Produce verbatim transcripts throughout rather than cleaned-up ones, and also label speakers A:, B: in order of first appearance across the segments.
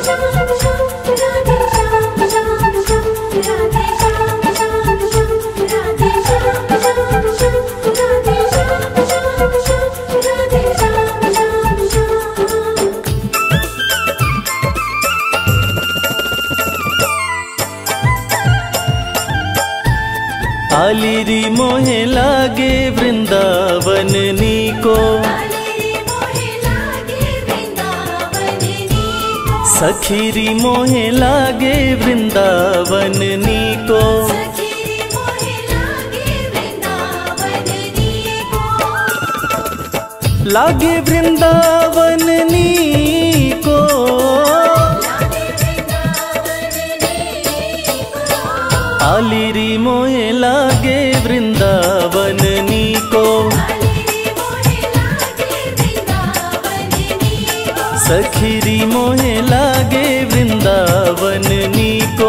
A: आलिरी मोहे लागे वृंदावन नीको, सखीरी मोहे लागे वृंदावन नीको, लागे वृंदावन नीको, आलिरी मोहे लागे वृंदावन नीको, सखीरी मोहे लागे वृंदावन नीको।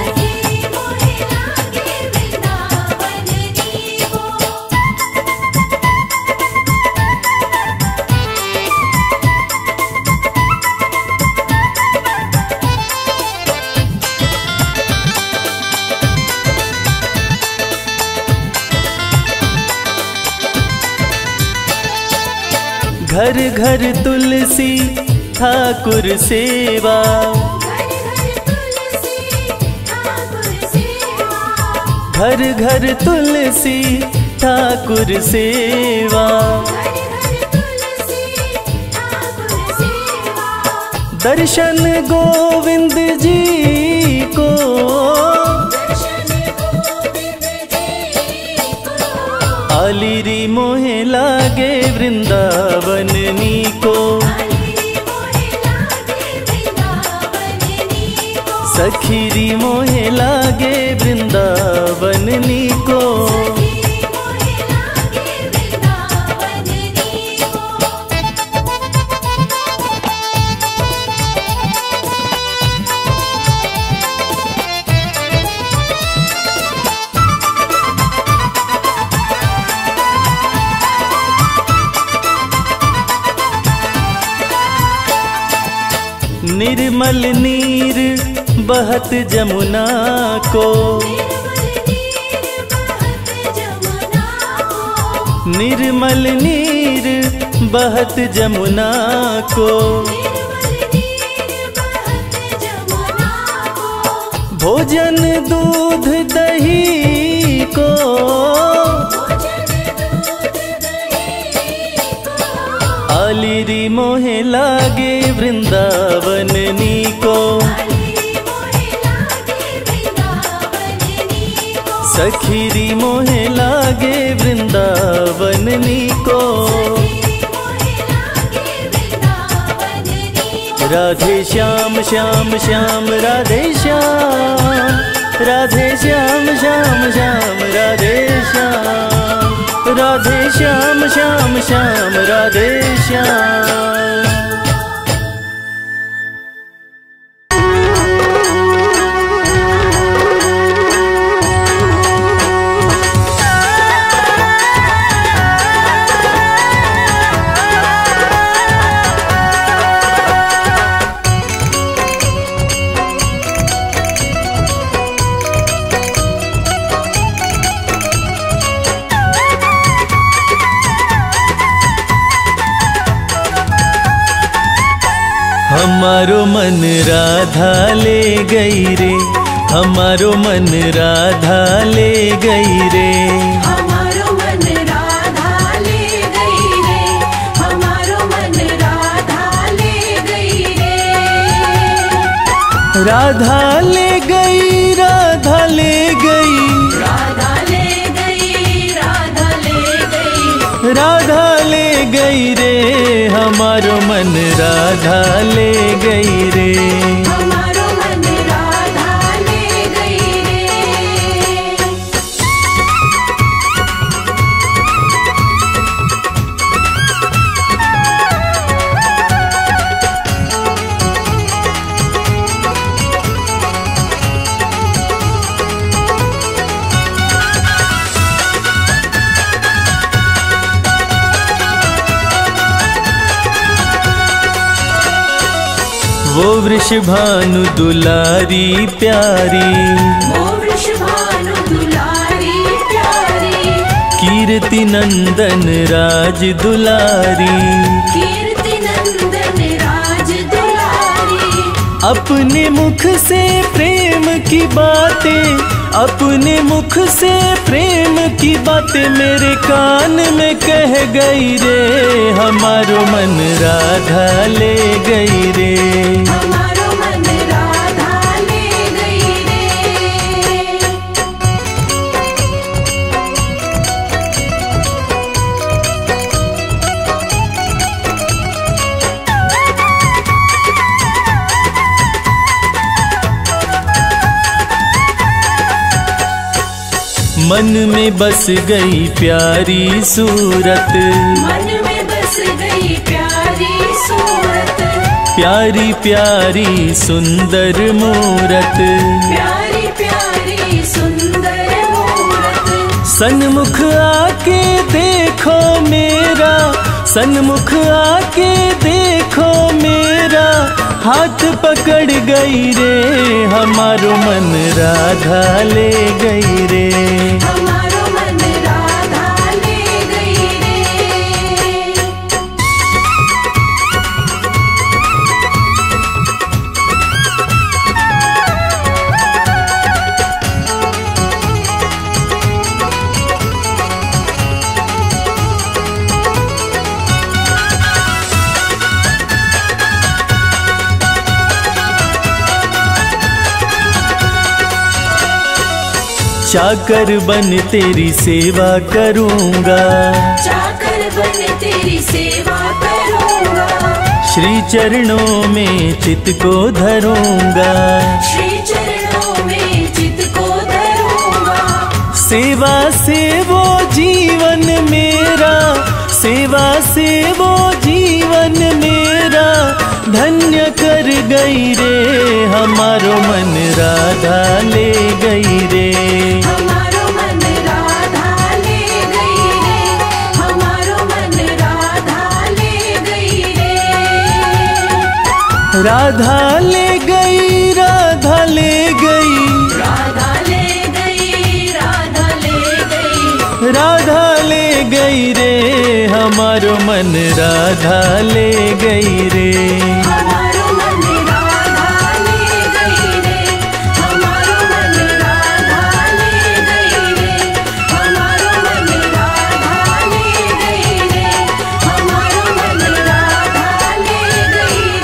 A: घर घर तुलसी ठाकुर सेवा, घर घर तुलसी ठाकुर सेवा, दर्शन गोविंद जी को, आलिरी मोहे लागे वृंदावन नीको, सखीरी मोहे लागे वृंदावन नीको। निर्मल नीर बहत जमुना को, निर्मल नीर बहत जमुना को, भोजन दूध दही को, आलिरी मोहे लागे वृंदावन नीको, सखीरी मोहे लागे वृंदावन नीको। राधे श्याम श्याम श्याम राधे श्याम, राधे श्याम श्याम श्याम राधे श्याम, राधे श्याम श्याम श्याम राधे श्याम। हमारो मन राधा ले गई रे, हमारो मन राधा ले गई रे,
B: हमारो मन राधा ले गई रे, हमारो मन राधा ले गई रे।
A: राधा ले गई, राधा ले गई,
B: राधा ले गई, राधा ले गई,
A: राधा ले गई रे, हमारो मन राधा ले गई रे,
B: हमारो मन राधा ले गई रे।
A: वो ओ वृषभानु दुलारी प्यारी,
B: ओ वृषभानु दुलारी प्यारी,
A: कीर्ति नंदन राज दुलारी,
B: कीर्ति नंदन राज दुलारी।
A: अपने मुख से प्रेम की बातें, अपने मुख से प्रेम की बातें मेरे कान में कह गई रे, हमारो मन राधा ले गई रे,
B: हमारो मन राधा ले गई रे।
A: मन में बस गई प्यारी सूरत,
B: मन में बस गई प्यारी सूरत,
A: प्यारी प्यारी सुंदर मूरत,
B: प्यारी प्यारी सुंदर मूरत।
A: सन्मुख आके देखो मेरा, सन्मुख आके देखो मेरा, हाथ पकड़ गई रे, हमारो मन राधा ले गई रे,
B: हमारो मन राधा ले गई रे।
A: चाकर बन तेरी सेवा करूँगा,
B: चाकर बन तेरी सेवा करूँगा,
A: श्री चरणों में चित को धरूँगा,
B: श्री चरणों में चित को धरूँगा।
A: सेवा से वो जीवन मेरा, सेवा से वो जीवन मेरा, धन्य कर गई रे, हमारो मन राधा ले गई रे,
B: हमारो मन राधा ले गई रे, हमारो मन राधा ले गई रे।
A: राधा ले गई, राधा ले गई,
B: राधा ले गई, राधा ले गई,
A: राधा ले गई रे, हमारो मन राधा ले गई रे,
B: हमारो मन राधा ले गई रे, हमारो मन राधा ले गई रे, हमारो मन राधा ले गई रे, हमारो मन राधा ले गई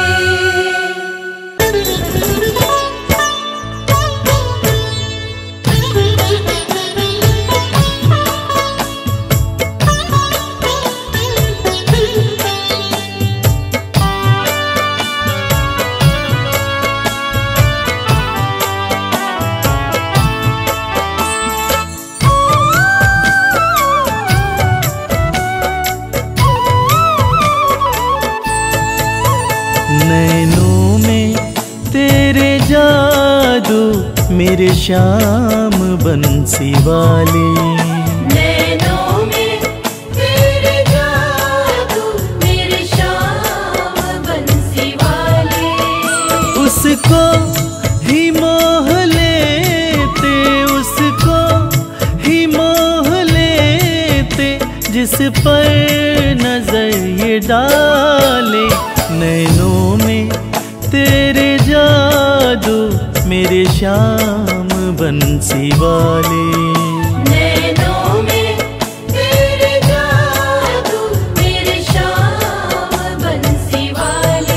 A: नैनों में तेरे जादू मेरे श्याम बंसी वाले,
B: नैनों में तेरे जादू मेरे श्याम बंसी वाले,
A: उसको ही मोह लेते, उसको ही मोह लेते, जिस पर नजर ये डाले। नैनों में तेरे जादू मेरे श्याम बंसी वाले,
B: नैनों में तेरे जादू मेरे श्याम बंसी वाले।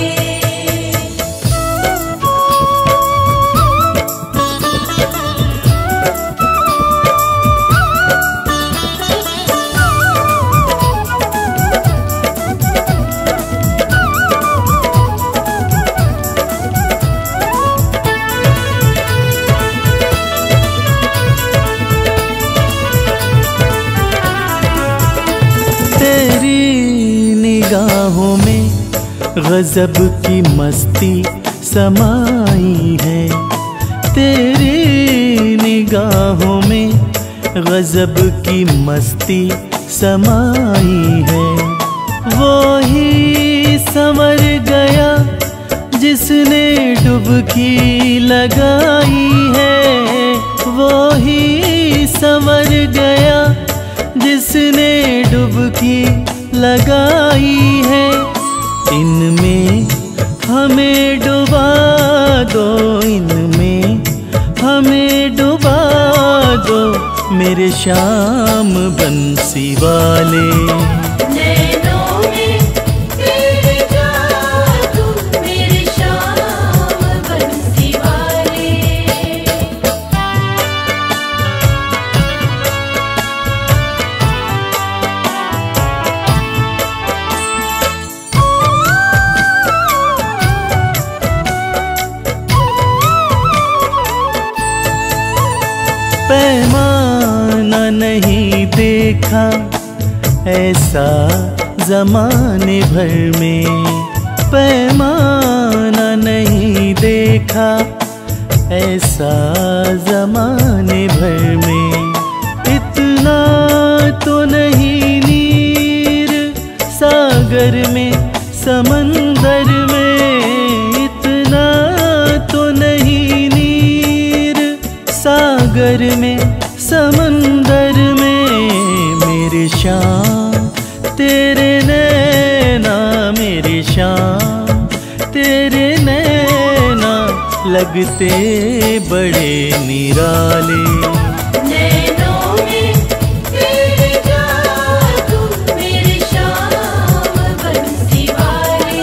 A: निगाहों में गजब की मस्ती समाई है, तेरी निगाहों में गजब की मस्ती समाई है। वो ही संवर गया जिस जिसने डुबकी लगाई है वो ही संवर गया, जिसने डुबकी लगाई है। इनमें हमें डुबा दो, इनमें हमें डुबा दो, मेरे श्याम बंसी वाले।
B: नैनों में तेरे जादू, मेरे श्याम बंसी वाले।
A: पैमाना नहीं देखा ऐसा जमाने भर में, पैमाना नहीं देखा ऐसा जमाने भर में। इतना तो नहीं नीर सागर में समंदर में, इतना तो नहीं नीर सागर में समंदर में। मेरे श्याम तेरे नैना, मेरे श्याम तेरे नैना लगते बड़े निराले।
B: नैनों में तेरे जादू, मेरे श्याम बंसी वाले।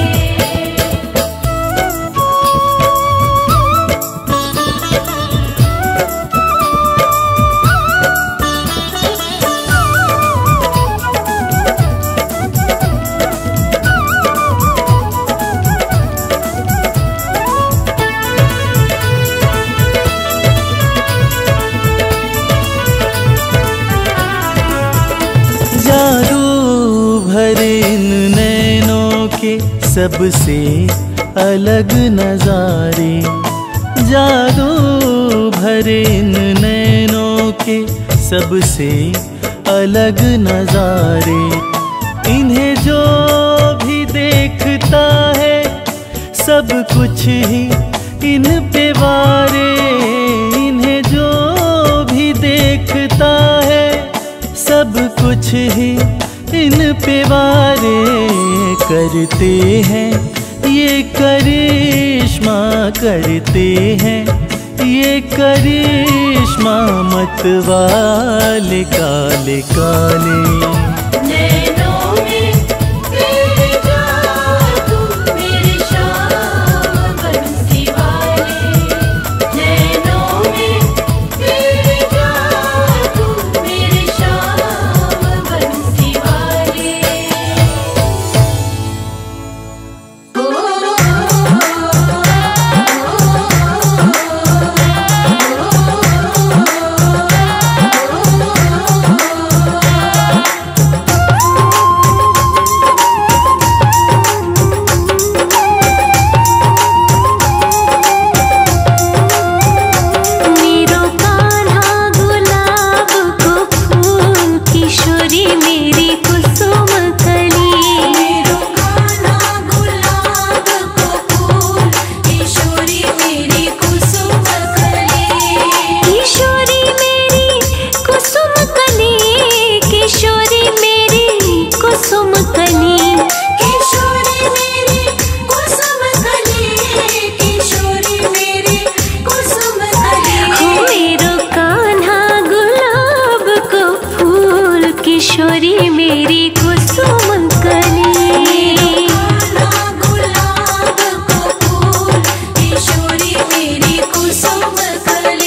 A: जादू भरे इन नैनों के सबसे अलग नजारे, जादू भरे इन नैनों के सबसे अलग नजारे। इन्हें जो भी देखता है सब कुछ ही इन पे वारे, इन्हें जो भी देखता है सब कुछ ही इन पे वारे। करते हैं ये करिश्मा, करते हैं ये करिश्मा मत वाले काले काले।
B: नैनों में तेरे जादू, मेरे श्याम बंसी वाले। नैनों में तेरे जादू, मेरे श्याम बंसी वाले। ओ, मेरो कान्हा गुलाब को फूल, किशोरी मेरी कुसुम कली। मेरो कान्हा गुलाब को फूल, किशोरी मेरी कुसुम कली। किशोरी मेरी कुसुम कली, किशोरी मेरी कुसुम कली। किशोरी मेरी कुसुम कली, किशोरी मेरी कुसुम कली। हो मेरो कान्हा गुलाब को फूल, किशोरी मेरी कुसुम कली। कान्हा गुलाब को फूल, किशोरी मेरी कुसुम कली।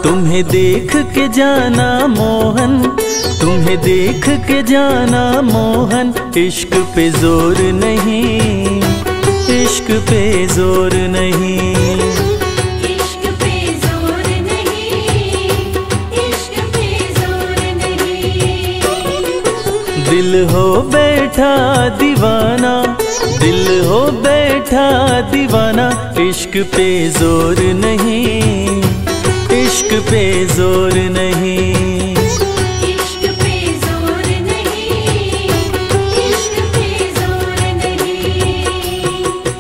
A: तुम्हें देख के जाना मोहन, तुम्हें देख के जाना मोहन, इश्क पे जोर नहीं, इश्क पे जोर नहीं,
B: इश्क पे जोर नहीं, इश्क पे जोर नहीं।
A: दिल हो बैठा दीवाना, दिल हो बैठा दीवाना, इश्क पे जोर नहीं, इश्क पे जोर नहीं,
B: इश्क पे जोर नहीं, इश्क पे जोर नहीं।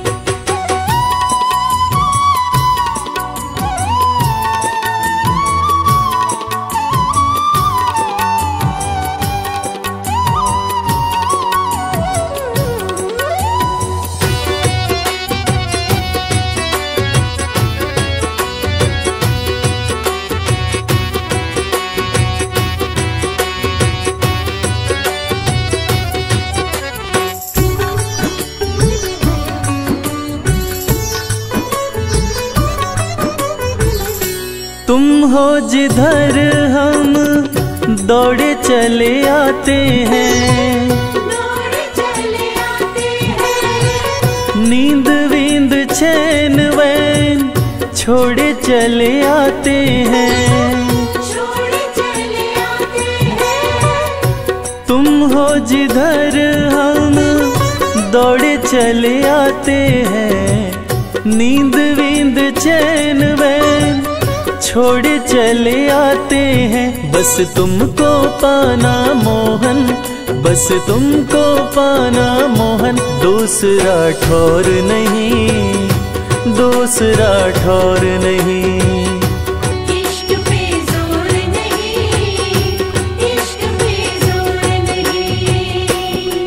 A: तुम हो जिधर हम दौड़े चले आते हैं,
B: दौड़ चले आते हैं,
A: नींद वींद चैन वैन छोड़े चले आते हैं।
B: छोड़ चले आते हैं।
A: तुम हो जिधर हम दौड़े चले आते हैं, नींद वींद चैन वैन छोड़े चले आते हैं। बस तुमको पाना मोहन, बस तुमको पाना मोहन, दूसरा ठौर नहीं, दूसरा ठौर नहीं,
B: इश्क पे जोर नहीं, इश्क पे जोर नहीं।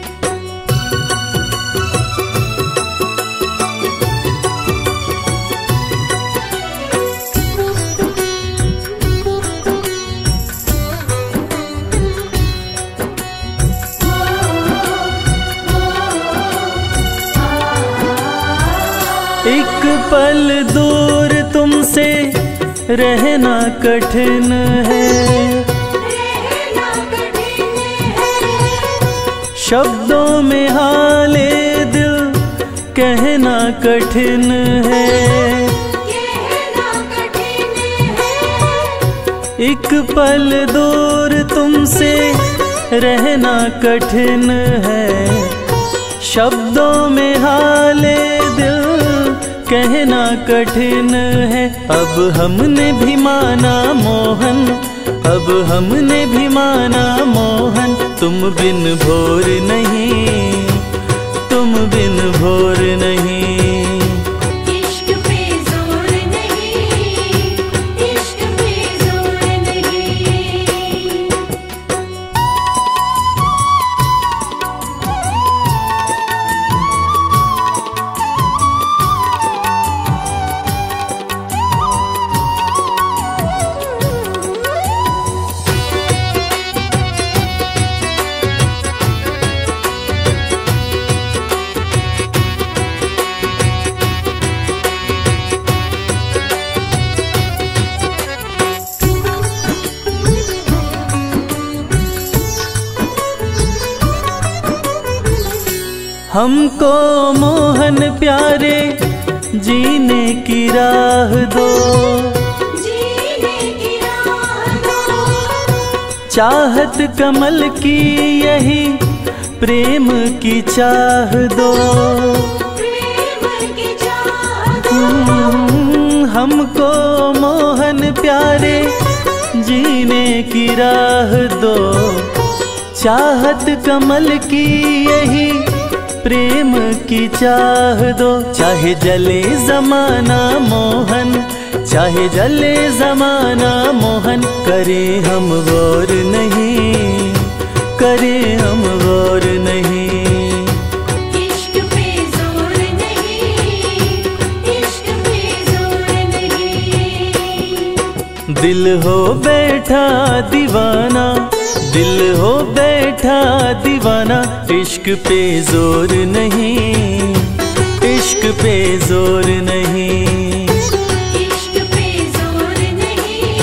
A: एक पल दूर तुमसे रहना कठिन है,
B: रहना कठिन है।
A: शब्दों में हाले दिल कहना कठिन है।
B: कहना कठिन है।
A: एक पल दूर तुमसे रहना कठिन है, शब्दों में हाले दिल कहना कठिन है। अब हमने भी माना मोहन, अब हमने भी माना मोहन, तुम बिन भोर नहीं, तुम बिन भोर नहीं,
B: इश्क पे जोर नहीं, इश्क पे जोर नहीं।
A: हमको मोहन प्यारे जीने की राह दो,
B: जीने की राह दो।
A: चाहत कमल की यही प्रेम की चाह दो।
B: प्रेम की चाह दो।
A: हम्म, हमको मोहन प्यारे जीने की राह दो, चाहत कमल की यही प्रेम की चाह दो। चाहे जले जमाना मोहन, चाहे जले जमाना मोहन, करे हम गौर नहीं, करे हम गौर नहीं,
B: इश्क पे जोर नहीं, इश्क पे जोर नहीं।
A: दिल हो बैठा दीवाना, दिल हो बैठा दीवाना, इश्क पे जोर नहीं, इश्क पे जोर नहीं,
B: इश्क पे जोर नहीं,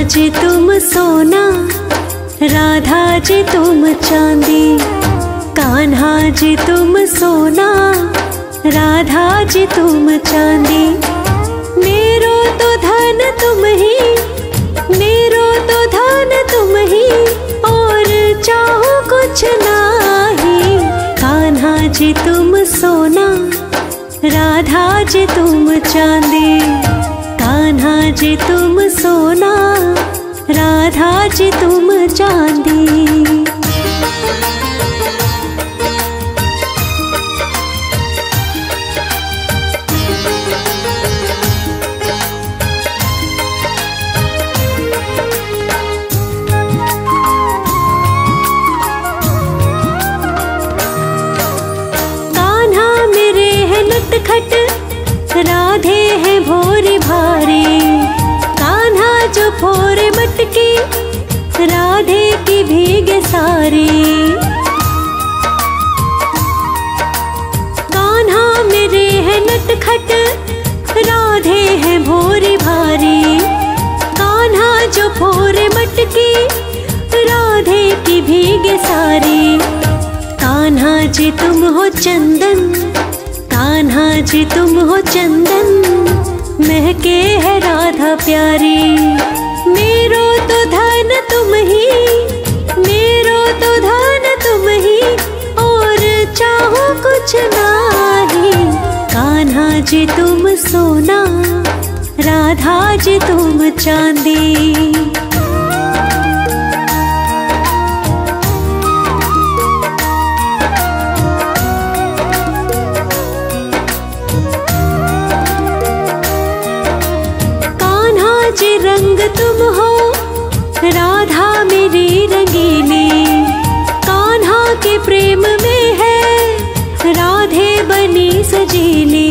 C: जी तुम सोना, राधा जी तुम चांदी। कान्हा जी तुम सोना, राधा जी तुम चांदी। मेरो तो धन तुम ही, मेरो तो धन तुम ही, और चाहो कुछ नाही। कान्हा जी तुम सोना, राधा जी तुम चांदी। कान्हा जी तुम सोना, राधा जी तुम चांदी। खट, राधे है भोरी भारी। कान्हा जो फोरे मटकी, राधे की भीगे सारी। कान्हा मेरे है नटखट, राधे है भोरी भारी। कान्हा जो फोरे मटकी, राधे की भीगे सारी। कान्हा जी तुम हो चंदन, कान्हा जी तुम हो चंदन, महके है राधा प्यारी। मेरो तो धन तुम ही, मेरो तो धन तुम ही, और चाहो कुछ नाही। कान्हा जी तुम सोना, राधा जी तुम चांदी। रंग तुम हो, राधा मेरी रंगीली। कान्हा के प्रेम में है, राधे बनी सजीली।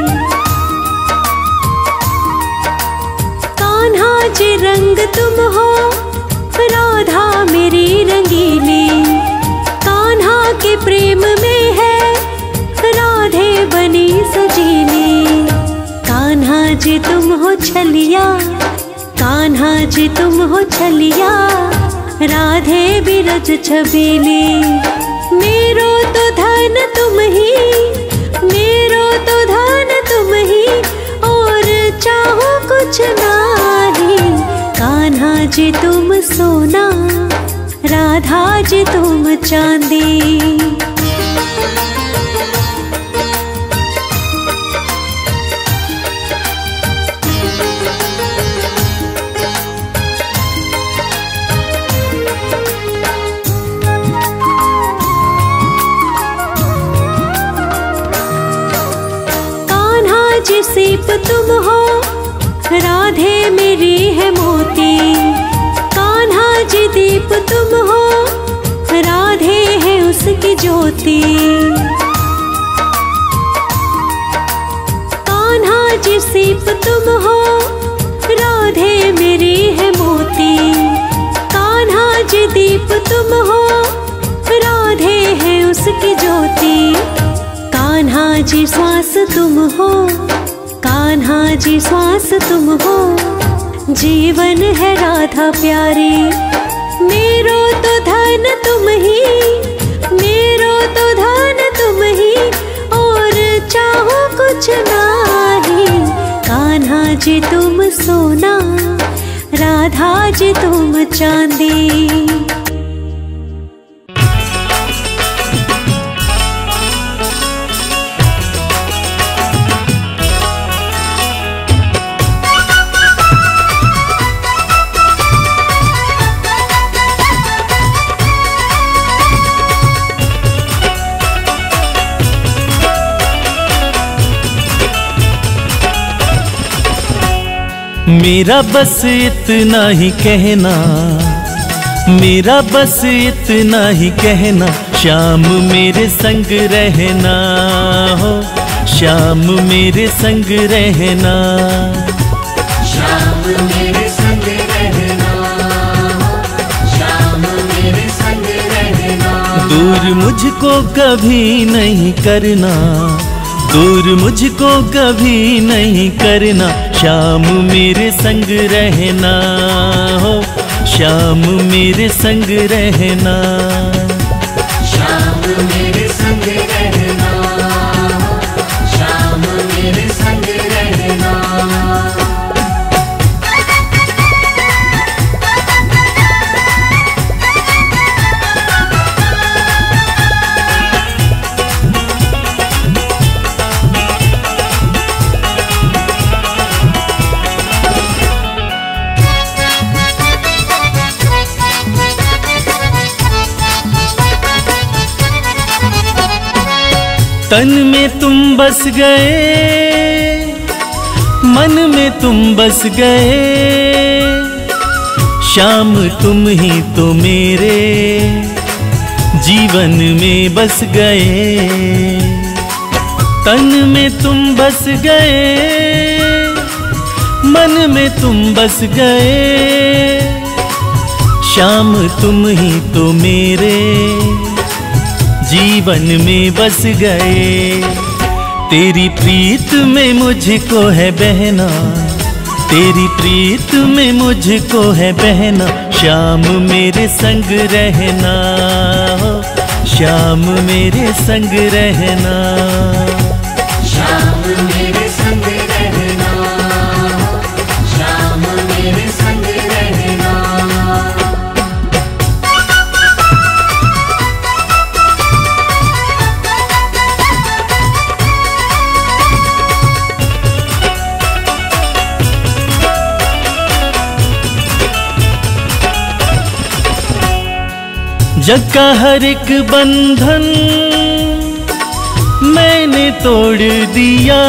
C: कान्हा जी रंग तुम हो, राधा मेरी रंगीली। कान्हा के प्रेम में है, राधे बनी सजीली। कान्हा जी तुम हो छलिया, कान्हा जी तुम हो छलिया, राधे बिरज छबीली। मेरो तो धन तुम ही, मेरो तो धन तुम ही, और चाहो कुछ नाही। कान्हा जी तुम सोना, राधा जी तुम चांदी। सीप तुम हो, राधे मेरी है मोती। कान्हा जी दीप तुम हो, राधे है उसकी ज्योति। कान्हा जी सीप तुम हो, राधे मेरी है मोती। कान्हा जी दीप तुम हो, राधे है उसकी ज्योति। कान्हा जी श्वास तुम हो, कान्हा जी श्वास तुम हो, जीवन है राधा प्यारी। मेरो तो धन तुम ही, मेरो तो धन तुम ही, और चाहो कुछ नाही। कान्हा जी तुम सोना, राधा जी तुम चांदी।
A: मेरा बस इतना ही कहना, मेरा बस इतना ही कहना, शाम मेरे संग रहना हो, शाम मेरे संग रहना।
B: शाम मेरे संग रहना हो, शाम मेरे संग रहना।
A: दूर मुझको कभी नहीं करना, दूर मुझको कभी नहीं करना, शाम मेरे संग रहना हो, शाम मेरे संग रहना,
B: शाम मेरे संग रहना, शाम मेरे संग रहना।
A: तन में तुम बस गए, मन में तुम बस गए, शाम तुम ही तो मेरे जीवन में बस गए। तन में तुम बस गए, मन में तुम बस गए, शाम तुम ही तो मेरे जीवन में बस गए। तेरी प्रीत में मुझको है बहना, तेरी प्रीत में मुझको है बहना, शाम मेरे संग रहना हो, शाम मेरे संग रहना,
B: शाम मेरे संग रहना, शाम मेरे संग रहना।
A: जग का हर एक बंधन मैंने तोड़ दिया,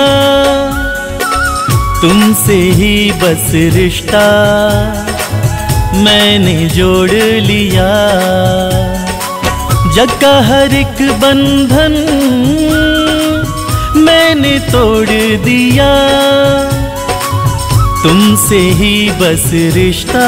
A: तुमसे ही बस रिश्ता मैंने जोड़ लिया। जग का हर एक बंधन मैंने तोड़ दिया, तुमसे ही बस रिश्ता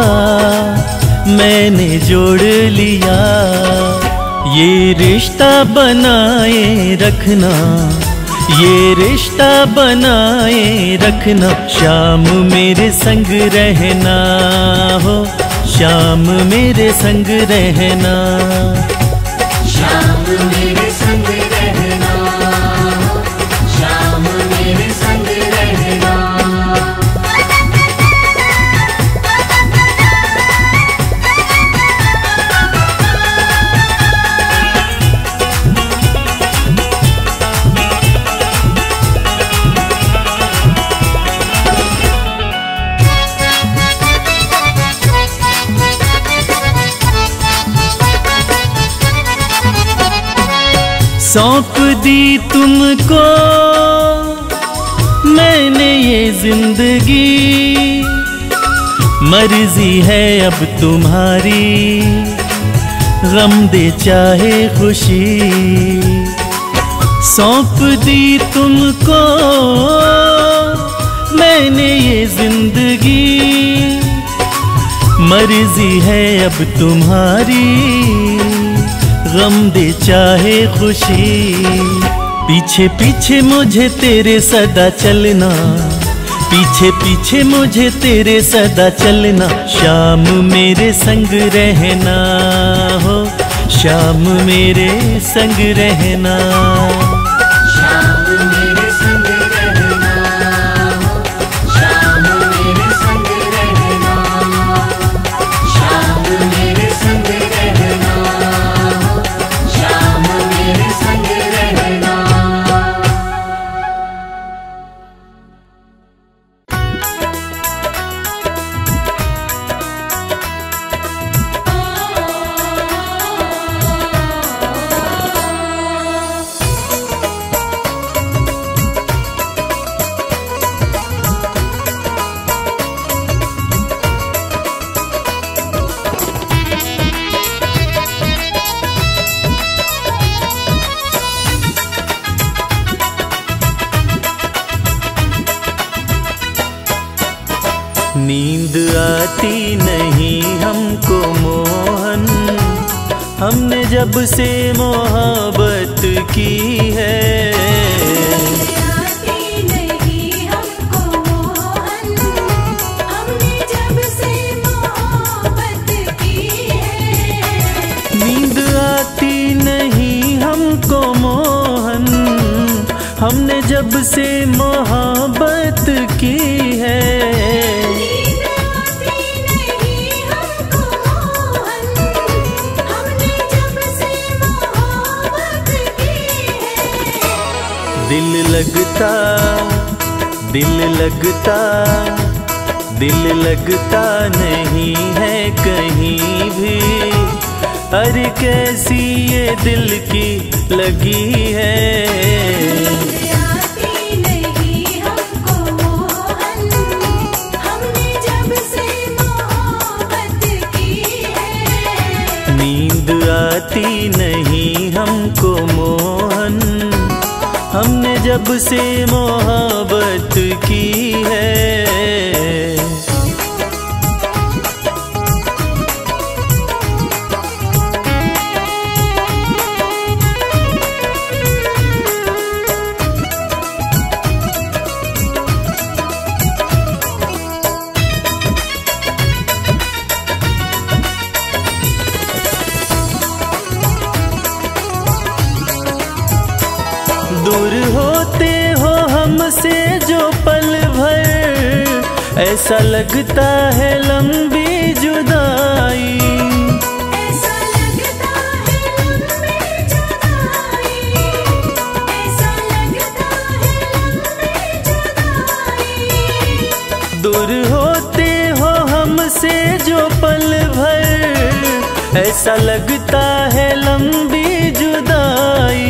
A: मैंने जोड़ लिया। ये रिश्ता बनाए रखना, ये रिश्ता बनाए रखना, शाम मेरे संग रहना हो, शाम मेरे संग रहना,
B: शाम मेरे संग रहना, शाम मेरे संग रहना।
A: सौंप दी तुमको मैंने ये जिंदगी, मर्जी है अब तुम्हारी, गम दे चाहे खुशी। सौंप दी तुमको मैंने ये जिंदगी, मर्जी है अब तुम्हारी, गम दे चाहे खुशी। पीछे पीछे मुझे तेरे सदा चलना, पीछे पीछे मुझे तेरे सदा चलना, शाम मेरे संग रहना हो, शाम मेरे संग रहना,
B: शाम मेरे संग रहना, शाम मेरे संग रहना, शाम मेरे संग रहना, शाम मेरे संग रहना।
A: नींद आती नहीं हमको मोहन, हमने जब से मोहब्बत की है।
B: आती नहीं हमको मोहन, हमने जब से मोहब्बत की है।
A: नींद आती नहीं हमको मोहन, हमने जब से मोहब्बत की है। दिल लगता दिल लगता दिल लगता नहीं है कहीं भी, अरे कैसी ये दिल की लगी है।
B: आती नहीं हमको मोहन, हमने जब से मोहब्बत की है।
A: नींद आती नहीं हमको मोहन, हमने जब से मोहब्बत की है। दूर होते हो हमसे जो पल भर, ऐसा लगता है लंबी जुदाई।
B: ऐसा लगता है लंबी जुदाई, ऐसा लगता है लंबी जुदाई।
A: दूर होते हो हमसे जो पल भर, ऐसा लगता है लंबी जुदाई।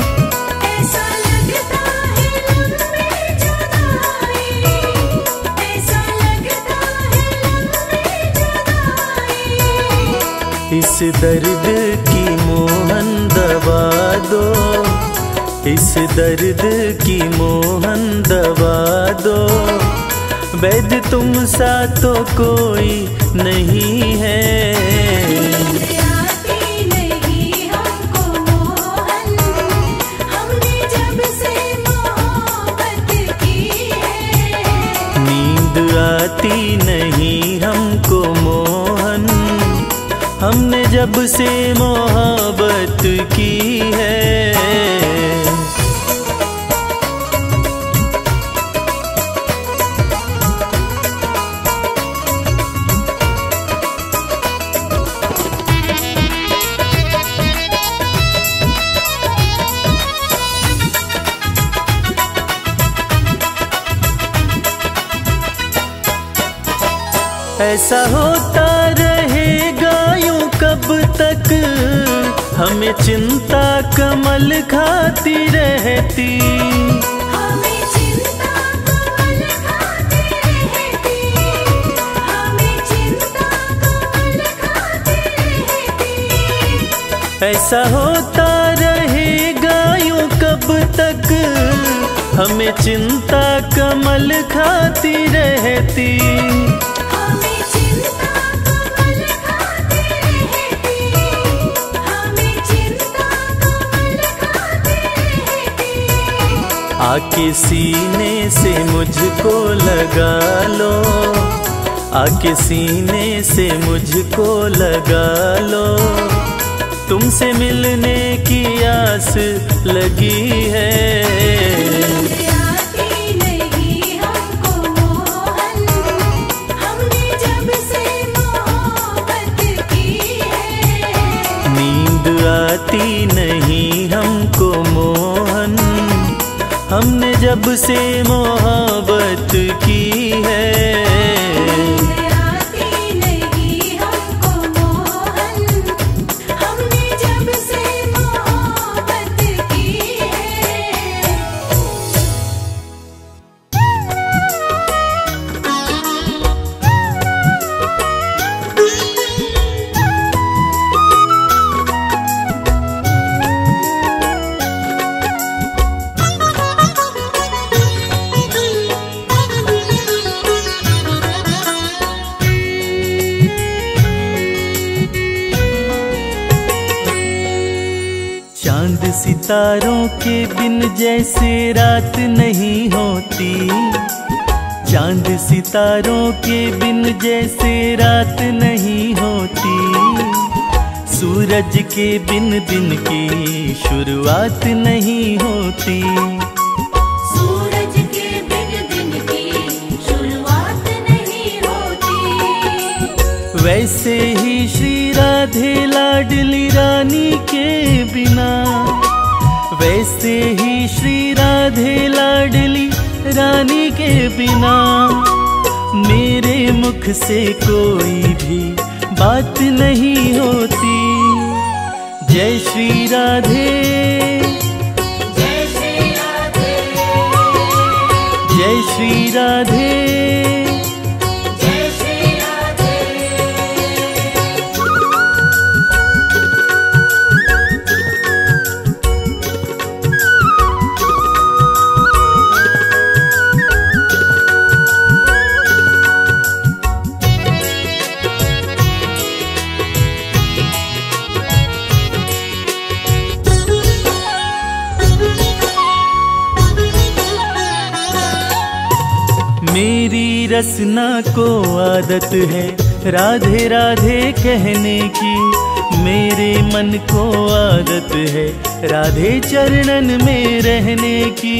A: इस दर्द की मोहन दवा दो, इस दर्द की मोहन दवा दो। वैद्य तुम सा तो कोई नहीं है।
B: आती नहीं हमको मोहन, हमने जब से मोहब्बत की है।
A: नींद आती नहीं हमको मोहन, हमने जब से मोहब्बत की है। ऐसा होता रहेगा यूं कब तक, हमें चिंता कमल खाती रहती।
B: हमें चिंता कमल खाती रहती, हमें चिंता कमल खाती रहती।
A: ऐसा होता रहेगा यूं कब तक, हमें चिंता कमल खाती रहती। आके सीने से मुझको लगा लो, आके सीने से मुझको लगा लो। तुमसे मिलने की आस लगी है।
B: आती नहीं हमको मोहन, हमने जब से मोहब्बत की है।
A: नींद आती नहीं हमको मोहन, हमने जब से मोहब्बत की है।
B: आती नहीं हमको मोहन, हमने जब से मोहब्बत की है।
A: सितारों के बिन जैसे रात नहीं होती, चांद सितारों के बिन जैसे रात नहीं होती, सूरज के बिन दिन की शुरुआत नहीं होती,
B: सूरज के बिन दिन की शुरुआत नहीं होती।
A: वैसे ही श्री राधे लाडली रानी के बिना, वैसे ही श्री राधे लाडली रानी के बिना, मेरे मुख से कोई भी बात नहीं होती। जय श्री राधे,
B: जय श्री राधे,
A: जय श्री राधे,
B: जय श्री राधे।
A: मेरी रसना को आदत है राधे राधे कहने की, मेरे मन को आदत है राधे चरणन में रहने की।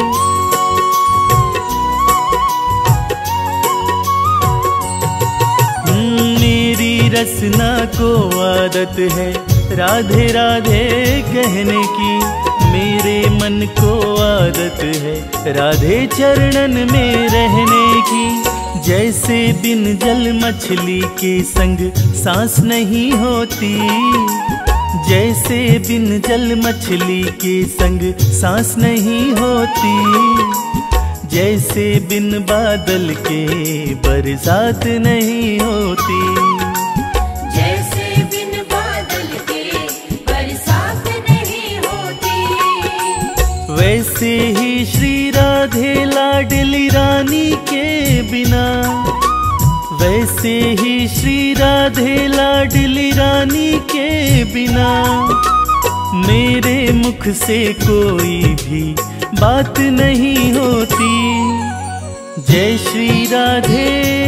A: मेरी रसना को आदत है राधे राधे कहने की, मेरे मन को आदत है राधे चरणन में रहने की। जैसे बिन जल मछली के संग सांस नहीं होती, जैसे बिन जल मछली के संग सांस नहीं होती, जैसे बिन बादल के बरसात नहीं होती,
B: जैसे बिन बादल के बरसात नहीं होती।
A: वैसे ही श्री राधे लाडली रानी के बिना, वैसे ही श्री राधे लाडली रानी के बिना, मेरे मुख से कोई भी बात नहीं होती। जय श्री राधे,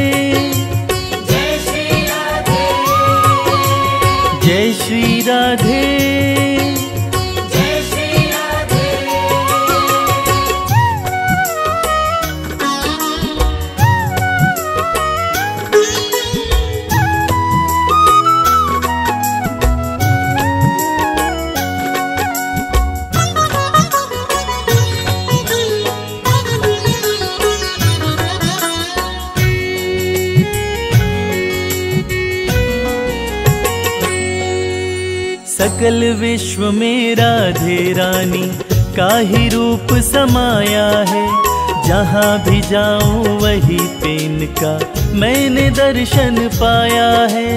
B: जय श्री राधे,
A: जय श्री राधे,
B: जय श्री राधे।
A: सकल विश्व में राधे रानी का ही रूप समाया है, जहाँ भी जाऊं वही पे इनका मैंने दर्शन पाया है।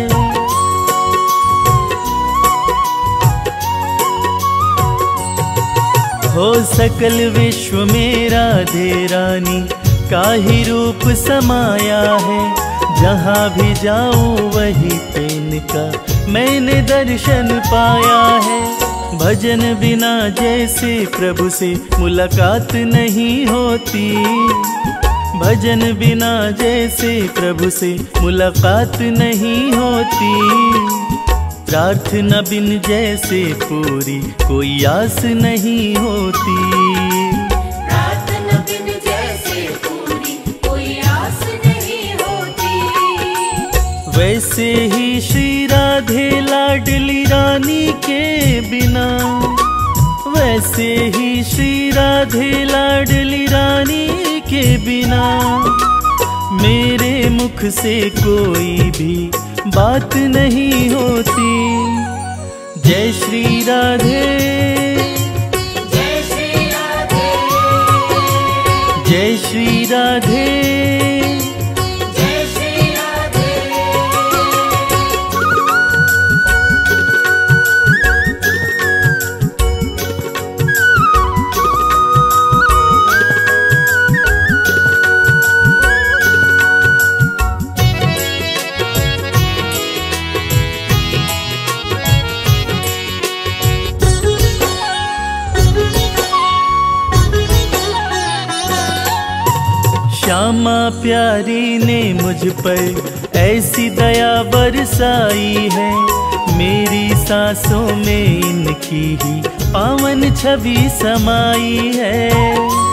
A: हो सकल विश्व में राधे रानी का ही रूप समाया है, जहाँ भी जाऊं वही पे इनका मैंने दर्शन पाया है। भजन बिना जैसे प्रभु से मुलाकात नहीं होती, भजन बिना जैसे प्रभु से मुलाकात नहीं होती, प्रार्थना बिन जैसे पूरी कोई आस नहीं होती,
B: प्रार्थना बिन जैसे पूरी कोई आस नहीं होती।
A: वैसे ही श्री राधे लाडली रानी के बिना, वैसे ही श्री राधे लाडली रानी के बिना, मेरे मुख से कोई भी बात नहीं होती। जय श्री राधे,
B: जय श्री राधे,
A: जय श्री राधे,
B: जय श्री राधे।
A: श्यामा प्यारी ने मुझ पर ऐसी दया बरसाई है, मेरी सांसों में इनकी ही पावन छवि समाई है।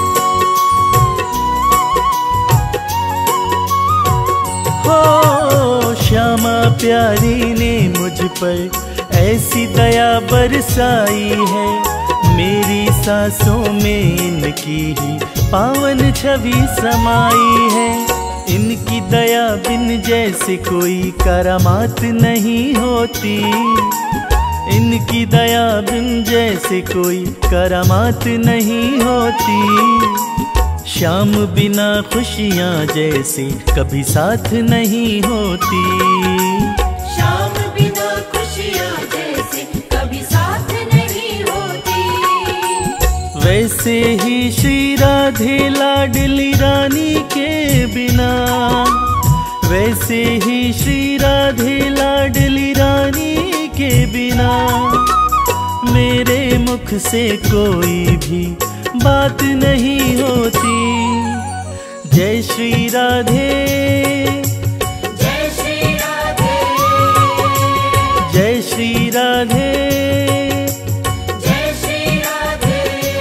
A: हो श्यामा प्यारी ने मुझ पर ऐसी दया बरसाई है, मेरी सांसों में इनकी ही पावन छवि समाई है। इनकी दया बिन जैसे कोई करामात नहीं होती, इनकी दया बिन जैसे कोई करामात नहीं होती। श्याम बिना खुशियाँ जैसे कभी साथ नहीं होती,
B: श्याम बिना खुशियाँ जैसे कभी साथ नहीं होती।
A: वैसे ही श्री राधे लाडली रानी के बिना, वैसे ही श्री राधे लाडली रानी के बिना मेरे मुख से कोई भी बात नहीं होती। जय श्री राधे,
B: जय श्री राधे,
A: जय श्री राधे,
B: जय श्री राधे,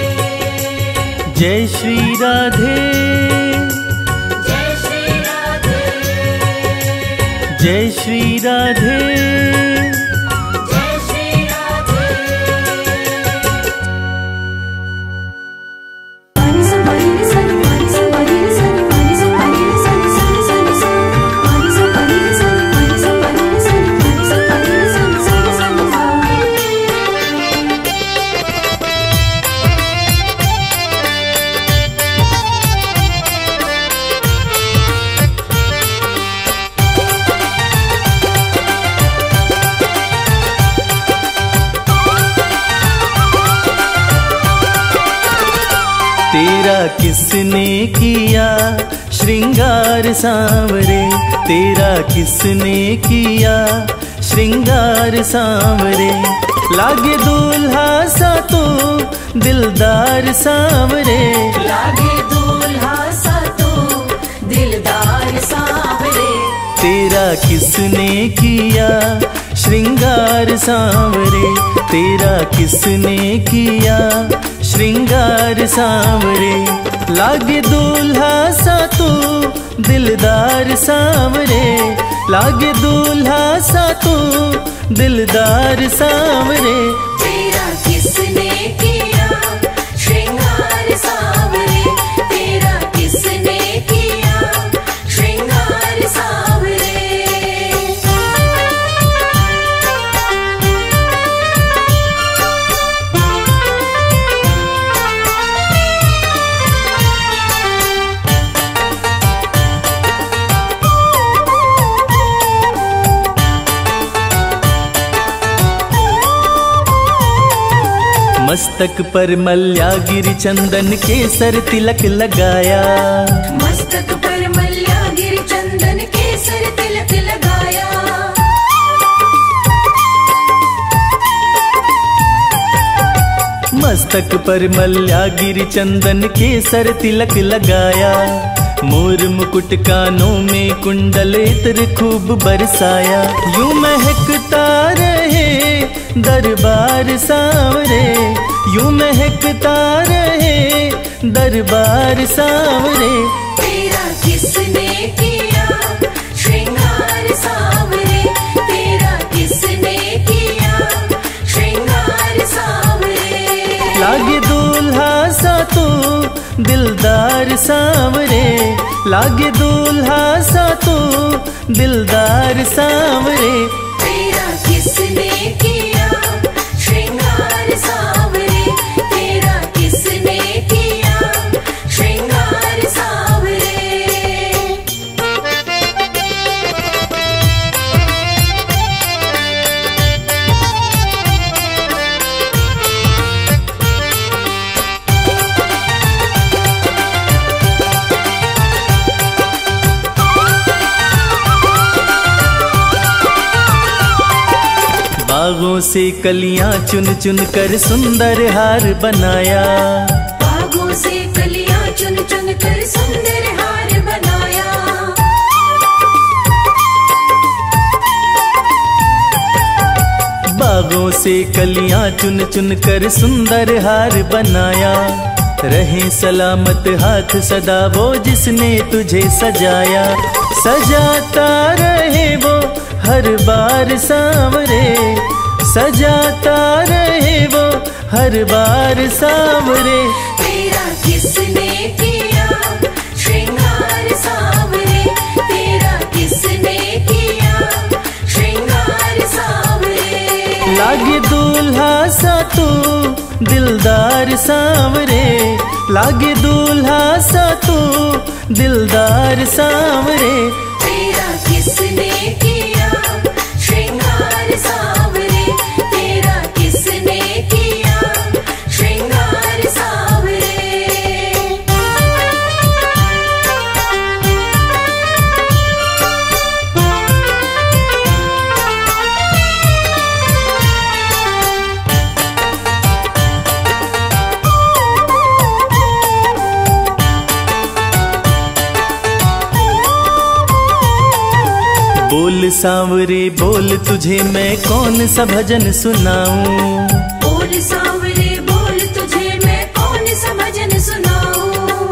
A: जय श्री राधे,
B: जय श्री राधे,
A: जय श्री राधे।
B: जय श्री राधे। पानी सा पानी सा पानी सा पानी सा पानी सा पानी सा सा सा सा पानी सा पानी सा पानी सा पानी सा पानी सा पानी सा सा सा सा।
A: तेरा किसने किया श्रृंगार सांवरे, तेरा किसने किया श्रृंगार सांवरे। लागे दूल्हा सा तो दिलदार सांवरे,
B: लागे दूल्हा सा तो दिलदार सांवरे।
A: तेरा किसने किया श्रृंगार सांवरे, तेरा किसने किया श्रृंगार सांवरे। लागे दूल्हा सा तो दिलदार सांवरे, लागे दूल्हा सा तो दिलदार सांवरे।
B: तेरा किसने किया श्रृंगार सांवरे, तेरा किसने किया श्रृंगार सांवरे।
A: मस्तक पर मल्यागिरी चंदन केसर तिलक लगाया,
B: मस्तक पर मल्यागिरी चंदन केसर तिलक लगाया।
A: मस्तक पर मल्यागिरी चंदन केसर तिलक लगाया। मोर मुकुट कानों में कुंडल इत्र खूब बरसाया। यूं महकता रहे दरबार सांवरे, यूं महकता रहे दरबार सांवरे।
B: तेरा किसने किया श्रृंगार सांवरे, तेरा किसने किया श्रृंगार सांवरे।
A: लागे दूल्हा सा तो दिलदार सांवरे, लागे दूल्हा सा तो दिलदार सांवरे।
B: तेरा किसने किया श्रृंगार सांवरे, तेरा किसने किया श्रृंगार सांवरे।
A: बागों से कलियां चुन चुन कर सुंदर हार बनाया,
B: बागों से कलियां चुन चुन कर सुंदर हार
A: कलियां चुन चुन कर सुंदर हार बनाया। रहे सलामत हाथ सदा वो जिसने तुझे सजाया। सजाता रहे वो हर बार सांवरे, सजाता रहे वो हर बार सांवरे।
B: तेरा किसने किया श्रृंगार सांवरे, तेरा किसने किया श्रृंगार सांवरे।
A: लागे दूल्हा सा तू दिलदार सांवरे, लागे दूल्हा सा तू दिलदार सांवरे।
B: तेरा किसने किया श्रृंगार सांवरे, तेरा किसने किया श्रृंगार सांवरे।
A: बोल सांवरे बोल तुझे मैं कौन सा भजन सुनाऊं।
B: बोल सांवरे बोल तुझे मैं कौन सा भजन सुनाऊं।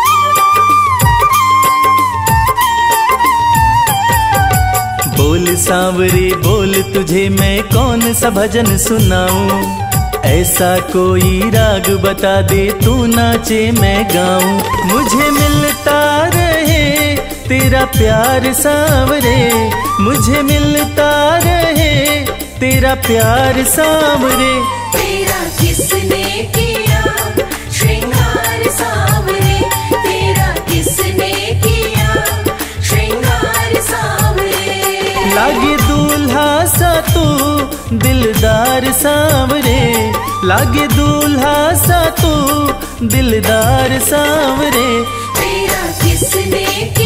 A: बोल सांवरे बोल तुझे मैं कौन सा भजन सुनाऊं। ऐसा कोई राग बता दे तू नाचे मैं गाऊं। मुझे मिलता रहे तेरा प्यार सांवरे, मुझे मिलता रहे तेरा प्यार सांवरे।
B: तेरा किसने किया श्रृंगार सांवरे, तेरा किसने किया श्रृंगार सांवरे।
A: लागे दूल्हा सा तू दिलदार सांवरे, लागे दूल्हा सा तू दिलदार सांवरे।
B: तेरा किसने किया